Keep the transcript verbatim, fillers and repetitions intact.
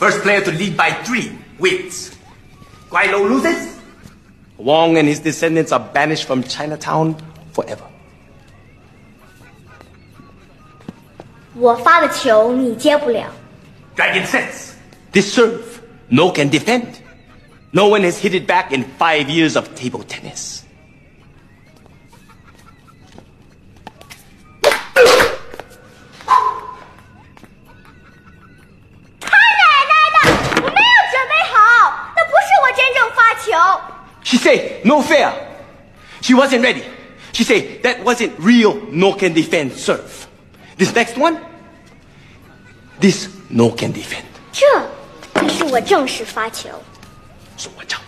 First player to lead by three wins. Guai Lo loses. Wong and his descendants are banished from Chinatown forever. 我发的球你接不了。 Dragon sets. This serve, no can defend. No one has hit it back in five years of table tennis. 他奶奶的！我没有准备好，那不是我真正发球。 She said, no fair. She wasn't ready. She said, that wasn't real no can defend serve. This next one, this no can defend. 这才是我正式发球。 是我教。